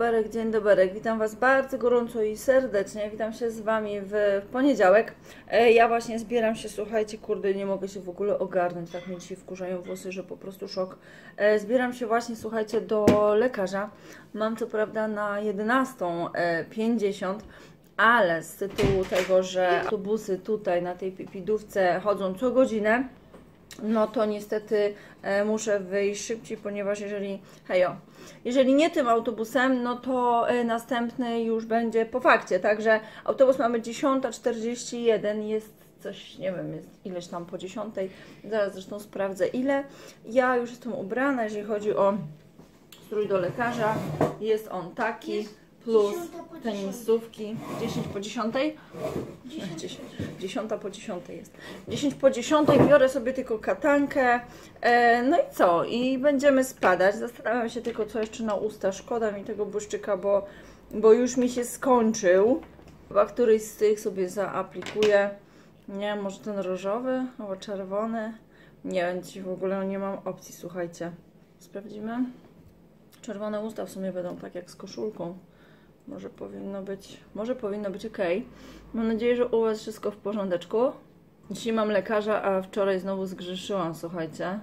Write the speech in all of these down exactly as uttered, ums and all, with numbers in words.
doberek, dzień doberek. Witam Was bardzo gorąco i serdecznie. Witam się z Wami w poniedziałek. Ja właśnie zbieram się, słuchajcie, kurde, nie mogę się w ogóle ogarnąć. Tak mnie dzisiaj wkurzają włosy, że po prostu szok. Zbieram się właśnie, słuchajcie, do lekarza. Mam co prawda na jedenastą pięćdziesiąt, ale z tytułu tego, że autobusy tutaj na tej pipidówce chodzą co godzinę, no to niestety e, muszę wyjść szybciej, ponieważ jeżeli, hejo, jeżeli nie tym autobusem, no to e, następny już będzie po fakcie. Także autobus mamy dziesiąta czterdzieści jeden, jest coś, nie wiem, jest ileś tam po dziesiątej, zaraz zresztą sprawdzę ile. Ja już jestem ubrana, jeżeli chodzi o strój do lekarza, jest on taki. Plus tenisówki. dziesięć po dziesiątej? dziesiąta po dziesiątej jest. dziesięć po dziesiątej biorę sobie tylko katankę. E, no i co? I będziemy spadać. Zastanawiam się tylko, co jeszcze na usta. Szkoda mi tego błyszczyka, bo, bo już mi się skończył. Chyba któryś z tych sobie zaaplikuję. Nie, może ten różowy albo czerwony. Nie wiem, dzisiaj w ogóle nie mam opcji, słuchajcie. Sprawdzimy. Czerwone usta w sumie będą tak jak z koszulką. Może powinno być, może powinno być ok. Mam nadzieję, że u Was wszystko w porządeczku. Dzisiaj mam lekarza, a wczoraj znowu zgrzeszyłam, słuchajcie.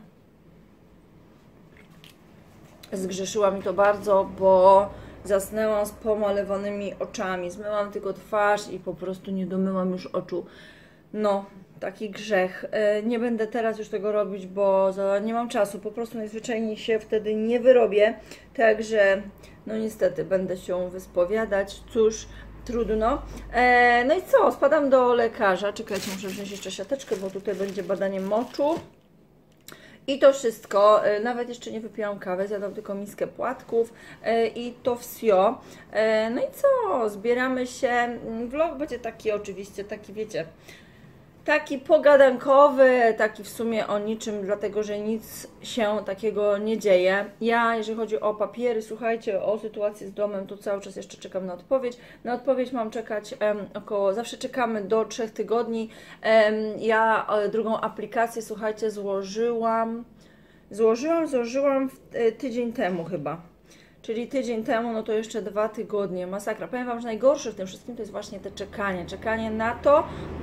Zgrzeszyła mi to bardzo, bo zasnęłam z pomalowanymi oczami. Zmyłam tylko twarz i po prostu nie domyłam już oczu. No, taki grzech. Nie będę teraz już tego robić, bo nie mam czasu. Po prostu najzwyczajniej się wtedy nie wyrobię. Także, no niestety, będę się wyspowiadać. Cóż, trudno. E, no i co? Spadam do lekarza. Czekajcie, muszę wziąć jeszcze siateczkę, bo tutaj będzie badanie moczu. I to wszystko. E, nawet jeszcze nie wypiłam kawy, zjadłam tylko miskę płatków. E, I to wsio. E, no i co? Zbieramy się. Vlog będzie taki oczywiście, taki wiecie... Taki pogadankowy, taki w sumie o niczym, dlatego że nic się takiego nie dzieje. Ja, jeżeli chodzi o papiery, słuchajcie, o sytuację z domem, to cały czas jeszcze czekam na odpowiedź. Na odpowiedź mam czekać um, około, zawsze czekamy do trzech tygodni. Um, ja um, drugą aplikację, słuchajcie, złożyłam, złożyłam, złożyłam w, y, tydzień temu chyba. Czyli tydzień temu, no to jeszcze dwa tygodnie, masakra. Powiem Wam, że najgorsze w tym wszystkim to jest właśnie te czekanie, czekanie na to,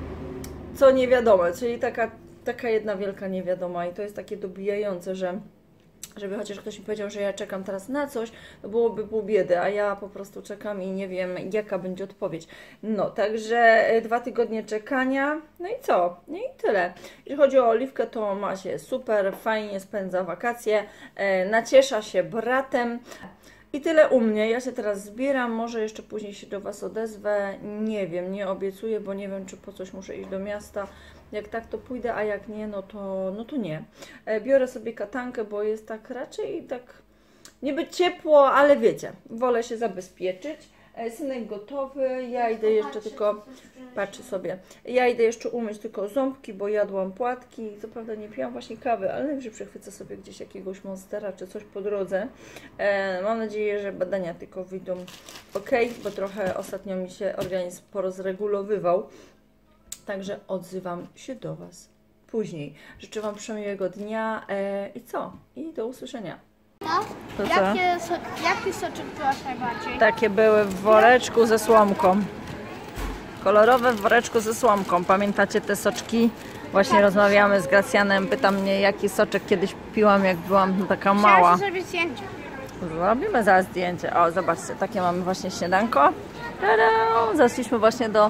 co nie wiadomo, czyli taka, taka jedna wielka niewiadoma i to jest takie dobijające, że żeby chociaż ktoś mi powiedział, że ja czekam teraz na coś, to byłoby pół biedy, a ja po prostu czekam i nie wiem, jaka będzie odpowiedź. No, także dwa tygodnie czekania, no i co? No i tyle. Jeżeli chodzi o Oliwkę, to ma się super, fajnie spędza wakacje, e, naciesza się bratem. I tyle u mnie. Ja się teraz zbieram, może jeszcze później się do Was odezwę. Nie wiem, nie obiecuję, bo nie wiem, czy po coś muszę iść do miasta. Jak tak, to pójdę, a jak nie, no to, no to nie. Biorę sobie katankę, bo jest tak raczej tak niby ciepło, ale wiecie, wolę się zabezpieczyć. Synek gotowy, ja idę jeszcze tylko, patrzy sobie, ja idę jeszcze umyć tylko ząbki, bo jadłam płatki, co prawda nie piłam właśnie kawy, ale najwyżej przechwycę sobie gdzieś jakiegoś monstera czy coś po drodze. E, mam nadzieję, że badania tylko wyjdą ok, bo trochę ostatnio mi się organizm porozregulowywał, także odzywam się do Was później. Życzę Wam przemiłego dnia e, i co? I do usłyszenia. No, to jakie, so, jaki soczek byłaś najbardziej? Takie były w woreczku ze słomką. Kolorowe w woreczku ze słomką. Pamiętacie te soczki? Właśnie rozmawiamy z Gracjanem. Pyta mnie, jaki soczek kiedyś piłam, jak byłam taka mała. Chciałam zrobić zdjęcie. Zrobimy zaraz zdjęcie. O, zobaczcie, takie mamy właśnie śniadanko. Tada! Zaszliśmy właśnie do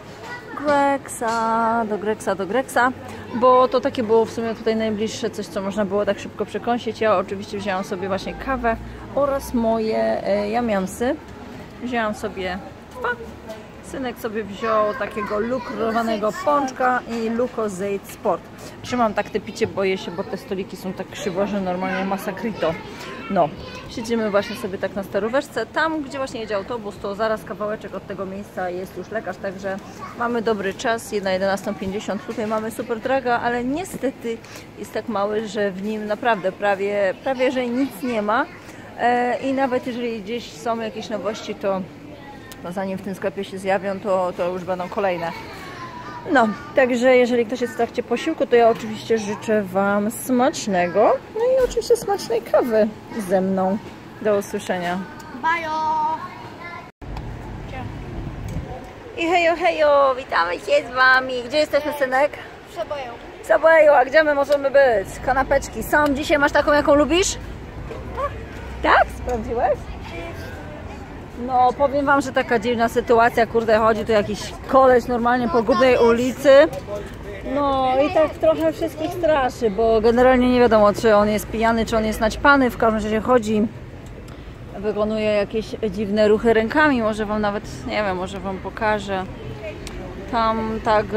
Gregsa, do Gregsa, do Gregsa, bo to takie było w sumie tutaj najbliższe, coś co można było tak szybko przekąsić. Ja oczywiście wzięłam sobie właśnie kawę oraz moje e, jamiamsy. Wzięłam sobie dwa. Synek sobie wziął takiego lukrowanego pączka i Lucozade Sport. Trzymam tak te picie, boję się, bo te stoliki są tak krzywo, że normalnie masakrito. No, siedzimy właśnie sobie tak na staróweczce. Tam, gdzie właśnie jedzie autobus, to zaraz kawałeczek od tego miejsca jest już lekarz, także mamy dobry czas. Na jedenastą pięćdziesiąt tutaj mamy super draga, ale niestety jest tak mały, że w nim naprawdę prawie, prawie że nic nie ma. E, I nawet jeżeli gdzieś są jakieś nowości, to no zanim w tym sklepie się zjawią, to, to już będą kolejne. No, także jeżeli ktoś jest w trakcie posiłku, to ja oczywiście życzę Wam smacznego. No i oczywiście smacznej kawy ze mną. Do usłyszenia. Bajo! I hejo, hejo, witamy się z wami. Gdzie jesteśmy, synek? W Saboju. W Saboju, a gdzie my możemy być? Kanapeczki są. Dzisiaj masz taką, jaką lubisz? Tak? Sprawdziłeś? No, powiem wam, że taka dziwna sytuacja, kurde, chodzi tu jakiś koleś normalnie po głównej ulicy. No i tak trochę wszystkich straszy, bo generalnie nie wiadomo, czy on jest pijany, czy on jest naćpany. W każdym razie chodzi, wykonuje jakieś dziwne ruchy rękami. Może wam nawet, nie wiem, może wam pokażę. Tam tak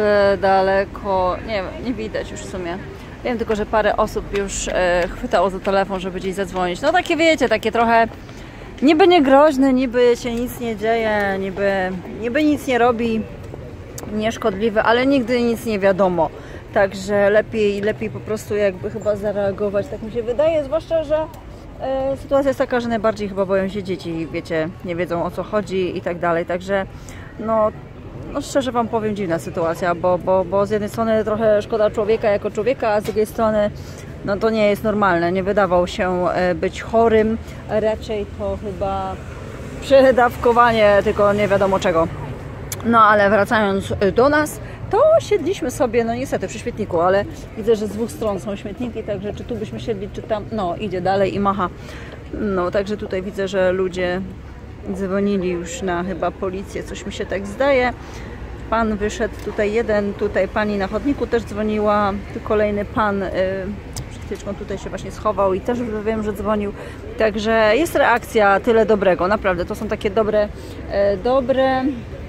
daleko, nie wiem, nie widać już w sumie. Wiem tylko, że parę osób już e, chwytało za telefon, żeby gdzieś zadzwonić. No takie wiecie, takie trochę niby nie groźne, niby się nic nie dzieje, niby, niby nic nie robi, nieszkodliwe, ale nigdy nic nie wiadomo. Także lepiej, lepiej po prostu jakby chyba zareagować, tak mi się wydaje, zwłaszcza, że e, sytuacja jest taka, że najbardziej chyba boją się dzieci, wiecie, nie wiedzą o co chodzi i tak dalej. Także no, no szczerze wam powiem, dziwna sytuacja, bo, bo, bo z jednej strony trochę szkoda człowieka jako człowieka, a z drugiej strony no to nie jest normalne, nie wydawał się być chorym, raczej to chyba przedawkowanie, tylko nie wiadomo czego. No ale wracając do nas, to siedliśmy sobie, no niestety przy śmietniku, ale widzę, że z dwóch stron są śmietniki, także czy tu byśmy siedli, czy tam, no idzie dalej i macha. No także tutaj widzę, że ludzie dzwonili już na chyba policję, coś mi się tak zdaje. Pan wyszedł, tutaj jeden, tutaj pani na chodniku też dzwoniła, tu kolejny pan yy, przed chwileczką tutaj się właśnie schował i też już wiem, że dzwonił. Także jest reakcja, tyle dobrego, naprawdę, to są takie dobre, yy, dobre,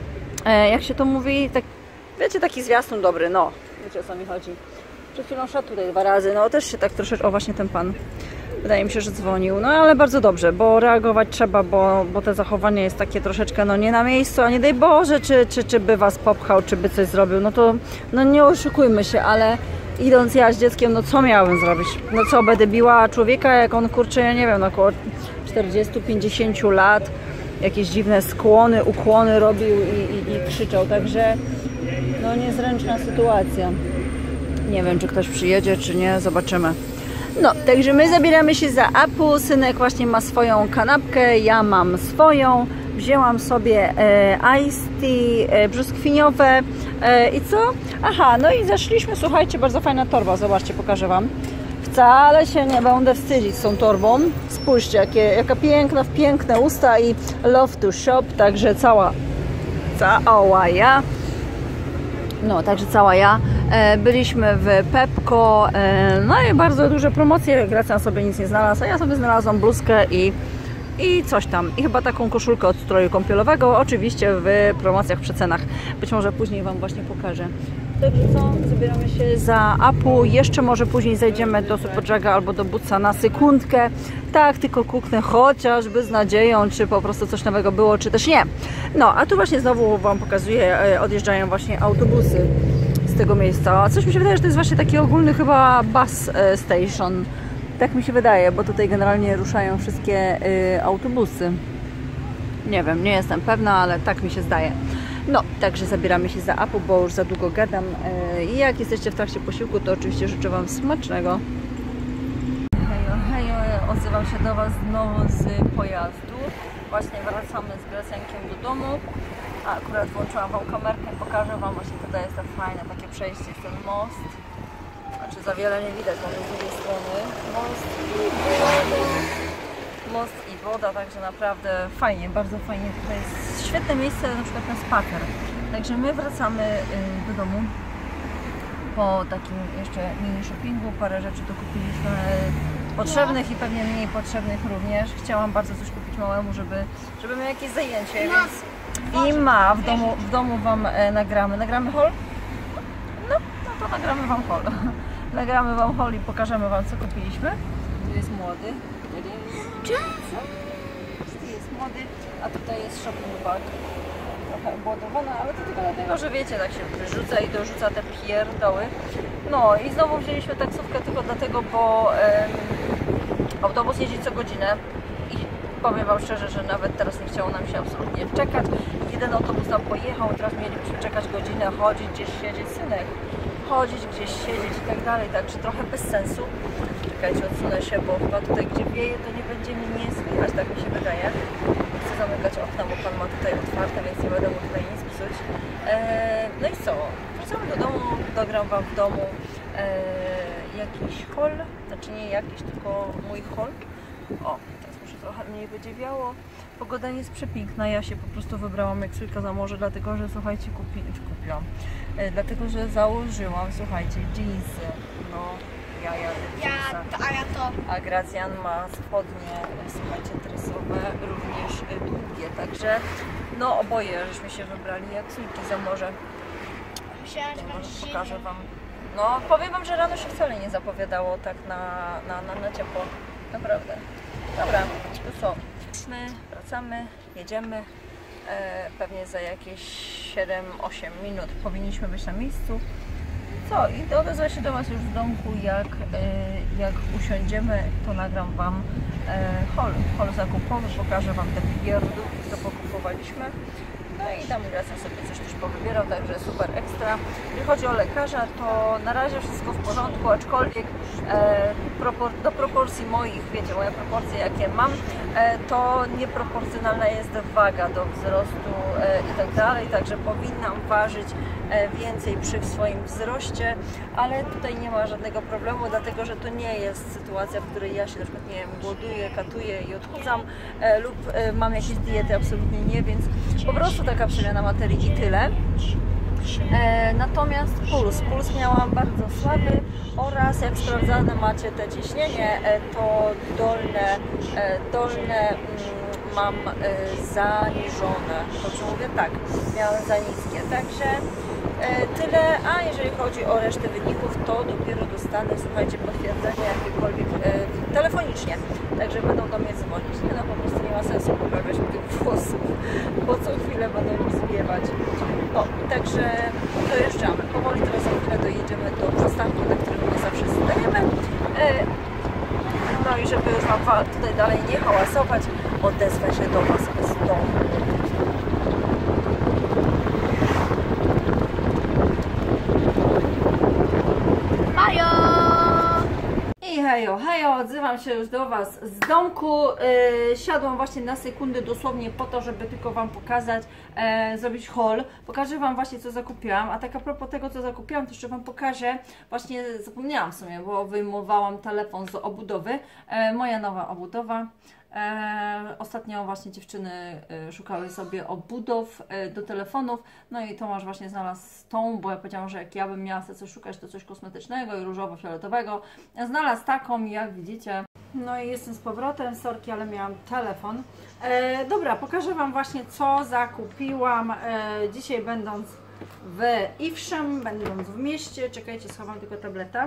yy, jak się to mówi, tak, wiecie, taki zwiastun dobry, no, wiecie o co mi chodzi. Przed chwilą szedł tutaj dwa razy, no też się tak troszeczkę, o właśnie ten pan. Wydaje mi się, że dzwonił, no ale bardzo dobrze, bo reagować trzeba, bo, bo te zachowanie jest takie troszeczkę no nie na miejscu, a nie daj Boże, czy, czy, czy by was popchał, czy by coś zrobił, no to no nie oszukujmy się, ale idąc ja z dzieckiem, no co miałabym zrobić? No co, będę biła człowieka, jak on kurczę, ja nie wiem, no około czterdziestu pięćdziesięciu lat, jakieś dziwne skłony, ukłony robił i, i, i krzyczał, także no niezręczna sytuacja. Nie wiem, czy ktoś przyjedzie, czy nie, zobaczymy. No, także my zabieramy się za Apu, synek właśnie ma swoją kanapkę, ja mam swoją, wzięłam sobie e, iced tea e, brzoskwiniowe e, i co? Aha, no i zeszliśmy, słuchajcie, bardzo fajna torba, zobaczcie, pokażę wam. Wcale się nie będę wstydzić z tą torbą, spójrzcie, jakie, jaka piękna, piękne usta i love to shop, także cała, cała ja. No, także cała ja. E, byliśmy w Pepco, e, no i bardzo duże promocje. Gracja sobie nic nie znalazła. Ja sobie znalazłam bluzkę i, i coś tam. I chyba taką koszulkę od stroju kąpielowego. Oczywiście w promocjach, w przecenach. Być może później wam właśnie pokażę. Także co? Zabieramy się za Apu. Jeszcze może później zajdziemy do Superdruga albo do Bootsa na sekundkę. Tak, tylko kuknę chociażby z nadzieją, czy po prostu coś nowego było, czy też nie. No, a tu właśnie znowu wam pokazuję, odjeżdżają właśnie autobusy z tego miejsca. Coś mi się wydaje, że to jest właśnie taki ogólny chyba bus station. Tak mi się wydaje, bo tutaj generalnie ruszają wszystkie y, autobusy. Nie wiem, nie jestem pewna, ale tak mi się zdaje. No, także zabieramy się za Apu, bo już za długo gadam. I jak jesteście w trakcie posiłku, to oczywiście życzę wam smacznego. Hejo, hejo, odzywam się do was znowu z pojazdu. Właśnie wracamy z Gracjankiem do domu. A akurat włączyłam wam kamerkę, pokażę wam, właśnie tutaj jest to fajne takie przejście, jest ten most. Znaczy za wiele nie widać, mamy z drugiej strony most i woda. Most i woda, także naprawdę fajnie, bardzo fajnie. Tutaj jest świetne miejsce na przykład na spacer. Także my wracamy do domu po takim jeszcze mini shoppingu. Parę rzeczy tu kupiliśmy potrzebnych i pewnie mniej potrzebnych również. Chciałam bardzo coś kupić małemu, żeby, żeby miał jakieś zajęcie, więc i ma w domu, w domu wam nagramy. Nagramy haul? No, no to nagramy wam haul. Nagramy wam haul i pokażemy wam, co kupiliśmy. Tu jest młody. Tu jest młody, a tutaj jest shopping bag. Trochę obładowana, ale to tylko dlatego, że wiecie, tak się wyrzuca i dorzuca te pierdoły. No i znowu wzięliśmy taksówkę tylko dlatego, bo em, autobus jeździ co godzinę i powiem wam szczerze, że nawet teraz nie chciało nam się absolutnie czekać. Jeden autobus nam pojechał i teraz mielibyśmy czekać godzinę, chodzić, gdzieś siedzieć, synek, chodzić, gdzieś siedzieć i tak dalej, także trochę bez sensu. Czekajcie, odsunę się, bo chyba tutaj, gdzie wieje, to nie będzie mi nie słychać, tak mi się wydaje. Chcę zamykać okna, bo Pan ma tutaj otwarte, więc nie będę mu tutaj nic psuć. E, no i co? Wracamy do domu, dogram Wam w domu e, jakiś haul, znaczy nie jakiś, tylko mój haul. O, teraz może trochę mniej będzie wiało. Pogoda nie jest przepiękna, ja się po prostu wybrałam jak sójka za morze, dlatego że słuchajcie, kupi, kupiłam, e, dlatego że założyłam, słuchajcie, jeansy, no ja jadę w Ja, jeansach. to, a ja to. A Gracjan ma spodnie, słuchajcie, dresowe, również e, długie, także no oboje żeśmy się wybrali jak sójki za morze. Myślałam, że Może będzie pokażę zimno. Wam. No powiem Wam, że rano się wcale nie zapowiadało tak na, na, na, na ciepło, naprawdę. Dobra, to co? My wracamy, jedziemy, e, pewnie za jakieś siedem osiem minut powinniśmy być na miejscu. Co? I odezwę się do Was już w domku, jak, e, jak usiądziemy, to nagram Wam e, haul, haul zakupowy, pokażę Wam te pierdółki, co pokupowaliśmy. No i tam Gracjan sobie coś też powybierał, także super ekstra. Jeżeli chodzi o lekarza, to na razie wszystko w porządku, aczkolwiek e, propor do proporcji moich, wiecie, moje proporcje jakie mam, e, to nieproporcjonalna jest waga do wzrostu e, i tak dalej, także powinnam ważyć e, więcej przy swoim wzroście, ale tutaj nie ma żadnego problemu, dlatego że to nie jest sytuacja, w której ja się na przykład, nie wiem, głoduję, katuję i odchudzam e, lub e, mam jakieś diety, absolutnie nie, więc po prostu taka przemiana materii i tyle. E, natomiast puls, puls miałam bardzo słaby oraz jak sprawdzane macie te ciśnienie, e, to dolne, e, dolne mm, mam e, zaniżone, dobrze mówię? Tak, miałam za niskie, także e, tyle, a jeżeli chodzi o resztę wyników, to dopiero dostanę, słuchajcie, potwierdzenie jakiekolwiek e, telefonicznie, także będą do mnie dzwonić, nie no, po prostu nie ma sensu poprawiać mi tych włosów, bo co chwilę będą mi zwiewać. No, także dojeżdżamy. Powoli teraz za chwilę dojedziemy do przystanku, na którym my zawsze stajemy. E, no i żeby już Wam tutaj dalej nie hałasować, odezwę się do Was z domu. Majo! I hejo, hejo, odzywam się już do Was z domku. Yy, siadłam właśnie na sekundę dosłownie po to, żeby tylko Wam pokazać, yy, zrobić haul. Pokażę Wam właśnie, co zakupiłam, a tak a propos tego, co zakupiłam, to jeszcze Wam pokażę, właśnie zapomniałam w sumie, bo wyjmowałam telefon z obudowy. Yy, moja nowa obudowa. E, ostatnio właśnie dziewczyny e, szukały sobie obudow e, do telefonów, no i Tomasz właśnie znalazł tą, bo ja powiedziałam, że jak ja bym miała sobie coś szukać, to coś kosmetycznego i różowo-fioletowego. Znalazł taką, jak widzicie. No i jestem z powrotem, sorki, ale miałam telefon. E, dobra, pokażę Wam właśnie, co zakupiłam e, dzisiaj, będąc w Ivszem, będąc w mieście. Czekajcie, schowam tylko tableta.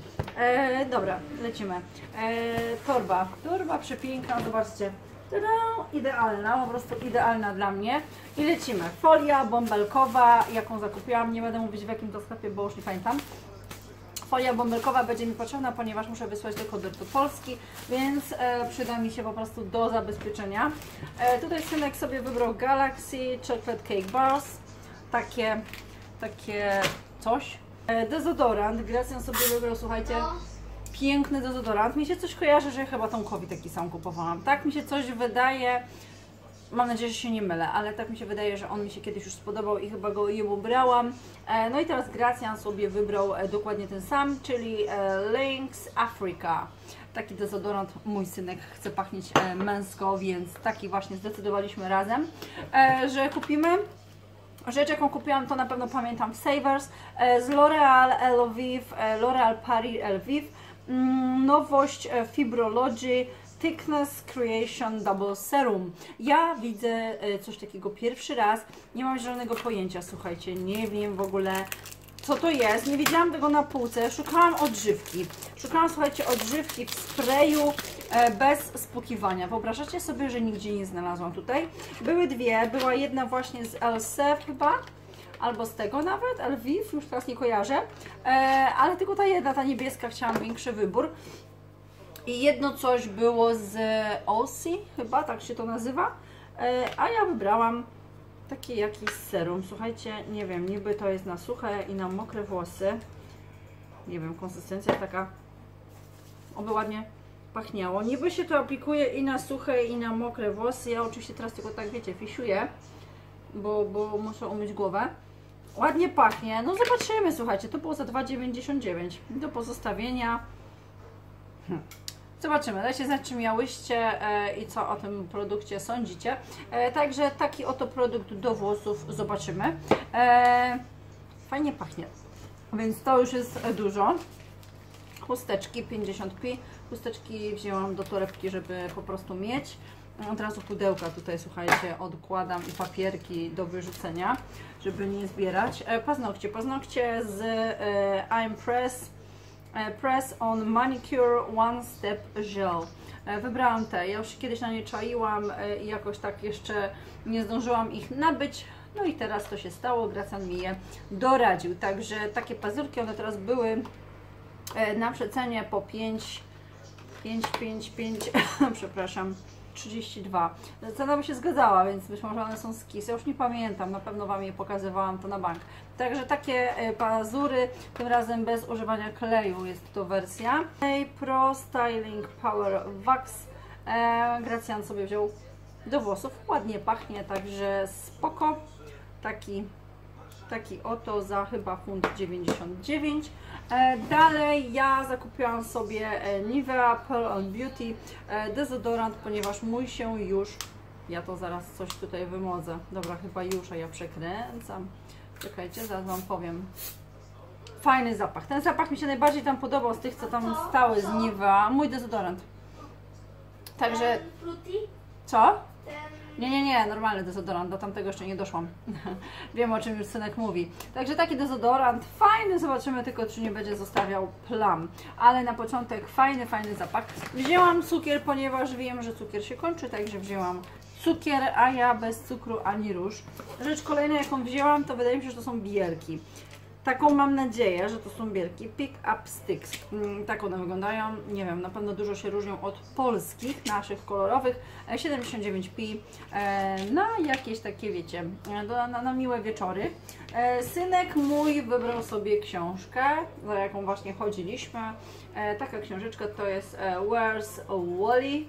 E, dobra, lecimy. E, torba, torba przepiękna, zobaczcie. Tada, idealna, po prostu idealna dla mnie. I lecimy. Folia bąbelkowa, jaką zakupiłam, nie będę mówić w jakim to sklepie, bo już nie pamiętam. Folia bąbelkowa będzie mi potrzebna, ponieważ muszę wysłać dekoder do Polski, więc e, przyda mi się po prostu do zabezpieczenia. E, tutaj synek sobie wybrał Galaxy Chocolate Cake Bars, takie, takie coś. Dezodorant, Gracjan sobie wybrał, słuchajcie, piękny dezodorant. Mi się coś kojarzy, że ja chyba Tomkowi taki sam kupowałam. Tak mi się coś wydaje, mam nadzieję, że się nie mylę, ale tak mi się wydaje, że on mi się kiedyś już spodobał i chyba go jemu brałam. No i teraz Gracjan sobie wybrał dokładnie ten sam, czyli Lynx Africa. Taki dezodorant mój synek chce pachnieć męsko, więc taki właśnie zdecydowaliśmy razem, że kupimy. Rzecz, jaką kupiłam, to na pewno pamiętam w Savers z L'Oreal Elviv, L'Oreal Paris Elviv. Nowość Fibrology Thickness Creation Double Serum. Ja widzę coś takiego pierwszy raz, nie mam żadnego pojęcia, słuchajcie, nie wiem w ogóle, co to jest, nie widziałam tego na półce, szukałam odżywki. Szukałam, słuchajcie, odżywki w sprayu e, bez spłukiwania. Wyobrażacie sobie, że nigdzie nie znalazłam tutaj. Były dwie, była jedna właśnie z L S E chyba, albo z tego nawet, Elviv, już teraz nie kojarzę, e, ale tylko ta jedna, ta niebieska, chciałam większy wybór. I jedno coś było z Aussie, chyba tak się to nazywa, e, a ja wybrałam taki jakiś serum. Słuchajcie, nie wiem, niby to jest na suche i na mokre włosy. Nie wiem, konsystencja taka, oby ładnie, pachniało. Niby się to aplikuje i na suche, i na mokre włosy. Ja oczywiście teraz tylko tak, wiecie, fisiuję, bo, bo muszę umyć głowę. Ładnie pachnie. No zobaczymy, słuchajcie, to było za dwa dziewięćdziesiąt dziewięć do pozostawienia. Hm. Zobaczymy, dajcie znać, czy miałyście e, i co o tym produkcie sądzicie. E, także taki oto produkt do włosów zobaczymy. E, fajnie pachnie, więc to już jest dużo. Chusteczki pięćdziesiąt pi. Chusteczki wzięłam do torebki, żeby po prostu mieć. Od razu pudełka tutaj, słuchajcie, odkładam i papierki do wyrzucenia, żeby nie zbierać. E, paznokcie, paznokcie z e, I'm Press Press on Manicure One Step Gel. Wybrałam te, ja już kiedyś na nie czaiłam i jakoś tak jeszcze nie zdążyłam ich nabyć. No i teraz to się stało, Gracjan mi je doradził. Także takie pazurki, one teraz były na przecenie po pięć, pięć, pięć, pięć, przepraszam, trzydzieści dwa. Cena by się zgadzała, więc być może one są z Kiss. Ja już nie pamiętam, na pewno Wam je pokazywałam to na bank. Także takie pazury, tym razem bez używania kleju jest to wersja. Pro Styling Power Wax. E, Gracjan sobie wziął do włosów. Ładnie pachnie, także spoko. Taki, taki oto za chyba funt dziewięćdziesiąt dziewięć. E, dalej ja zakupiłam sobie Nivea Pearl and Beauty e, dezodorant, ponieważ mój się już, ja to zaraz coś tutaj wymodzę, dobra, chyba już, a ja przekręcam, czekajcie, zaraz Wam powiem. Fajny zapach, ten zapach mi się najbardziej tam podobał z tych, co tam stały z Nivea, mój dezodorant. Także, co? Nie, nie, nie, normalny dezodorant, do tamtego jeszcze nie doszłam. Wiem, o czym już synek mówi. Także taki dezodorant, fajny, zobaczymy tylko, czy nie będzie zostawiał plam. Ale na początek fajny, fajny zapach. Wzięłam cukier, ponieważ wiem, że cukier się kończy, także wzięłam cukier, a ja bez cukru ani róż. Rzecz kolejna, jaką wzięłam, to wydaje mi się, że to są bielki. Taką mam nadzieję, że to są bielki Pick Up Sticks. Tak one wyglądają. Nie wiem, na pewno dużo się różnią od polskich, naszych kolorowych. siedemdziesiąt dziewięć pi na jakieś takie, wiecie, na, na, na miłe wieczory. Synek mój wybrał sobie książkę, za jaką właśnie chodziliśmy. Taka książeczka to jest Where's Wally?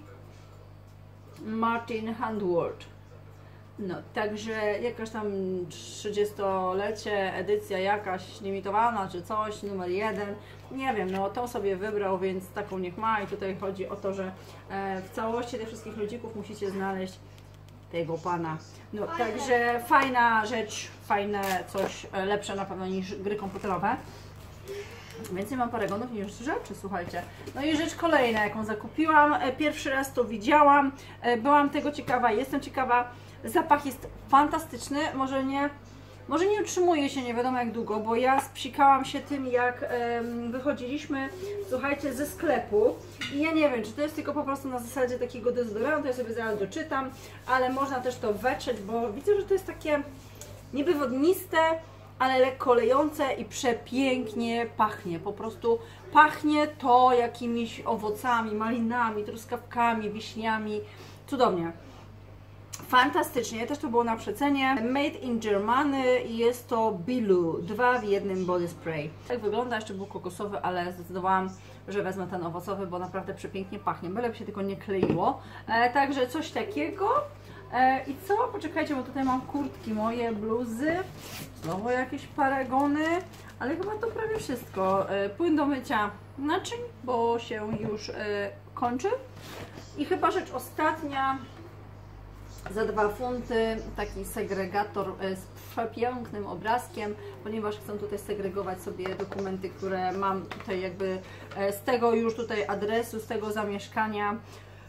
Martin Handworth. No, także jakaś tam trzydziestolecie, edycja jakaś limitowana czy coś, numer jeden, nie wiem, no to sobie wybrał, więc taką niech ma i tutaj chodzi o to, że e, w całości tych wszystkich ludzików musicie znaleźć tego pana. No, także fajna rzecz, fajne coś, e, lepsze na pewno niż gry komputerowe. Więcej mam paragonów niż rzeczy, słuchajcie. No i rzecz kolejna, jaką zakupiłam, e, pierwszy raz to widziałam, e, byłam tego ciekawa, jestem ciekawa. Zapach jest fantastyczny, może nie, może nie utrzymuje się nie wiadomo jak długo, bo ja spsikałam się tym, jak um, wychodziliśmy, słuchajcie, ze sklepu i ja nie wiem, czy to jest tylko po prostu na zasadzie takiego dezodorantu, ja sobie zaraz doczytam, ale można też to wetrzeć, bo widzę, że to jest takie niby wodniste, ale lekko lejące i przepięknie pachnie, po prostu pachnie to jakimiś owocami, malinami, truskawkami, wiśniami, cudownie. Fantastycznie, też to było na przecenie. Made in Germany i jest to Bilu, dwa w jednym body spray. Tak wygląda, jeszcze był kokosowy, ale zdecydowałam, że wezmę ten owocowy, bo naprawdę przepięknie pachnie, byle by się tylko nie kleiło. E, także coś takiego. E, I co? Poczekajcie, bo tutaj mam kurtki moje, bluzy, znowu jakieś paragony, ale chyba to prawie wszystko. E, płyn do mycia naczyń, bo się już e, kończy. I chyba rzecz ostatnia. Za dwa funty taki segregator z przepięknym obrazkiem, ponieważ chcę tutaj segregować sobie dokumenty, które mam tutaj jakby z tego już tutaj adresu, z tego zamieszkania,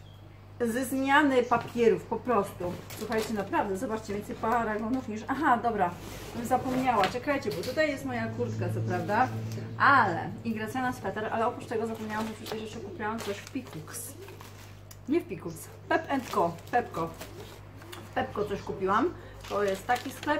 ze zmiany papierów po prostu. Słuchajcie, naprawdę, zobaczcie, więcej paragonów niż... Aha, dobra, zapomniała, czekajcie, bo tutaj jest moja kurtka, co prawda, ale i Gracjana sweter, ale oprócz tego zapomniałam, że przecież jeszcze kupiłam coś w Pikux. Nie w Pikux, Pep and Co, Pepko. Pepko coś kupiłam, to jest taki sklep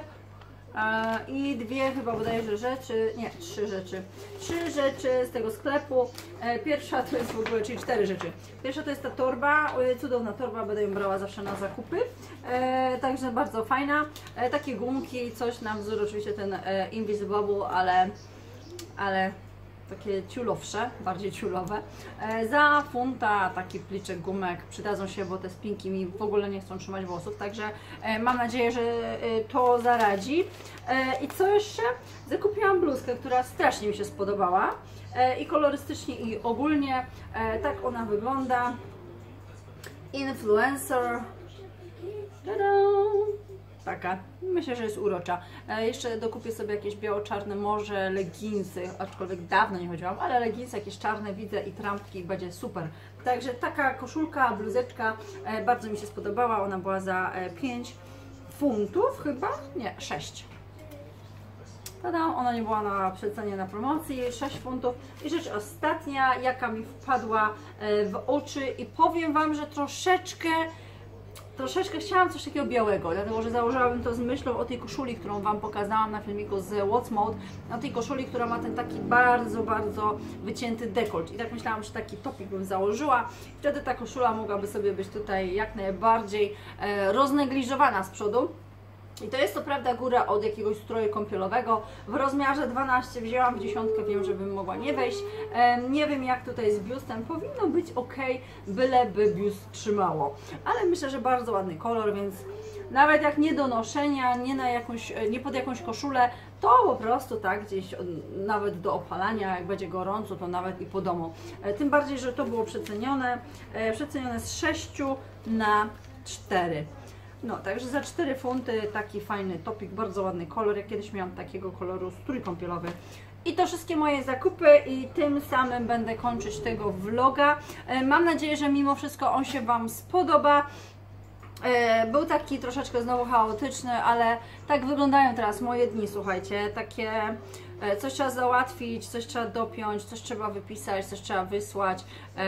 e, i dwie chyba bodajże rzeczy, nie, trzy rzeczy, trzy rzeczy z tego sklepu. E, pierwsza to jest w ogóle, czyli cztery rzeczy. Pierwsza to jest ta torba, e, cudowna torba, będę ją brała zawsze na zakupy, e, także bardzo fajna. E, takie gumki, coś na wzór, oczywiście ten e, Invisible Bubble, ale, ale takie ciulowsze, bardziej ciulowe. E, za funta taki pliczek gumek przydadzą się, bo te spinki mi w ogóle nie chcą trzymać włosów, także e, mam nadzieję, że e, to zaradzi. E, I co jeszcze? Zakupiłam bluzkę, która strasznie mi się spodobała e, i kolorystycznie i ogólnie e, tak ona wygląda. Influencer. Ta-da! Taka, myślę, że jest urocza. E, jeszcze dokupię sobie jakieś biało-czarne, może leginsy, aczkolwiek dawno nie chodziłam, ale leginsy jakieś czarne widzę i trampki, będzie super. Także taka koszulka, bluzeczka e, bardzo mi się spodobała, ona była za e, pięć funtów chyba? Nie, sześć. Tada, ona nie była na przecenie, na promocji, sześć funtów. I rzecz ostatnia, jaka mi wpadła e, w oczy i powiem Wam, że troszeczkę Troszeczkę chciałam coś takiego białego, dlatego że założyłabym to z myślą o tej koszuli, którą Wam pokazałam na filmiku z What's Mode, o tej koszuli, która ma ten taki bardzo, bardzo wycięty dekolt. I tak myślałam, że taki topik bym założyła. Wtedy ta koszula mogłaby sobie być tutaj jak najbardziej e, roznegliżowana z przodu. I to jest to prawda góra od jakiegoś stroju kąpielowego w rozmiarze dwanaście, wzięłam w dziesiątkę, wiem, że bym mogła nie wejść. E, nie wiem jak tutaj z biustem, powinno być ok, byleby biust trzymało. Ale myślę, że bardzo ładny kolor, więc nawet jak nie do noszenia, nie, na jakąś, nie pod jakąś koszulę, to po prostu tak gdzieś nawet do opalania, jak będzie gorąco, to nawet i po domu. E, tym bardziej, że to było przecenione, e, przecenione z sześciu na cztery. No, także za cztery funty taki fajny topik, bardzo ładny kolor. Ja kiedyś miałam takiego koloru strój kąpielowy. I to wszystkie moje zakupy i tym samym będę kończyć tego vloga. Mam nadzieję, że mimo wszystko on się Wam spodoba. Był taki troszeczkę znowu chaotyczny, ale tak wyglądają teraz moje dni, słuchajcie. Takie coś trzeba załatwić, coś trzeba dopiąć, coś trzeba wypisać, coś trzeba wysłać.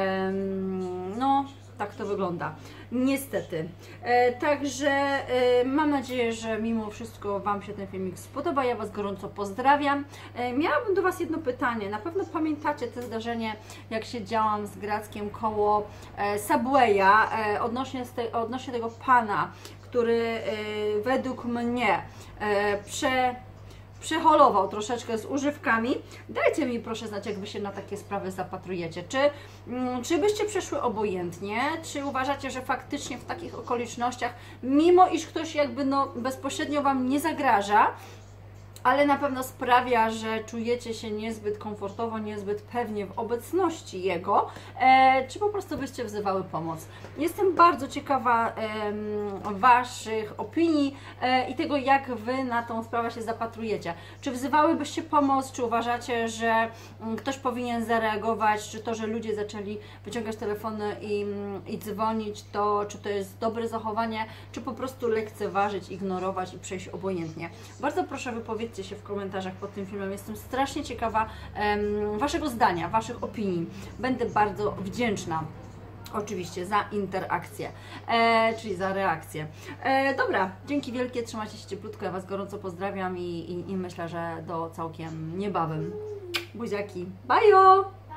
No, tak to wygląda. Niestety. E, także e, mam nadzieję, że mimo wszystko Wam się ten filmik spodoba. Ja Was gorąco pozdrawiam. E, miałabym do Was jedno pytanie. Na pewno pamiętacie to zdarzenie, jak siedziałam z Grackiem koło e, Subwaya e, odnośnie, te, odnośnie tego pana, który e, według mnie e, prze... przeholował troszeczkę z używkami. Dajcie mi proszę znać, jak Wy się na takie sprawy zapatrujecie. Czy, mm, czy byście przeszły obojętnie? Czy uważacie, że faktycznie w takich okolicznościach, mimo iż ktoś jakby no bezpośrednio Wam nie zagraża, ale na pewno sprawia, że czujecie się niezbyt komfortowo, niezbyt pewnie w obecności jego, e, czy po prostu byście wzywały pomoc. Jestem bardzo ciekawa e, Waszych opinii e, i tego, jak Wy na tą sprawę się zapatrujecie. Czy wzywałybyście pomoc, czy uważacie, że m, ktoś powinien zareagować, czy to, że ludzie zaczęli wyciągać telefony i, i dzwonić, to czy to jest dobre zachowanie, czy po prostu lekceważyć, ignorować i przejść obojętnie. Bardzo proszę wypowiedzieć się w komentarzach pod tym filmem. Jestem strasznie ciekawa um, Waszego zdania, Waszych opinii. Będę bardzo wdzięczna oczywiście za interakcję, e, czyli za reakcję. E, dobra, dzięki wielkie, trzymajcie się cieplutko, ja Was gorąco pozdrawiam i, i, i myślę, że do całkiem niebawem. Buziaki, bajo!